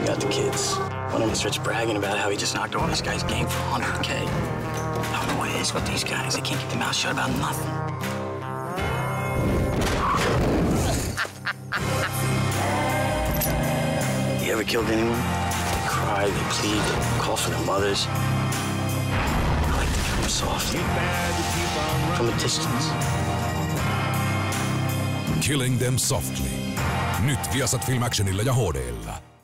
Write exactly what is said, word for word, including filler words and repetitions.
got the kids. One of them starts bragging about how he just knocked over this guy's game for one hundred K. I don't know what it is with these guys. They can't keep their mouth shut about nothing. You ever killed anyone? They cry, they plead, they call for their mothers. I like to kill them softly, from a distance. Killing them softly. Nyt Viasat Film Actionilla ja H D:llä.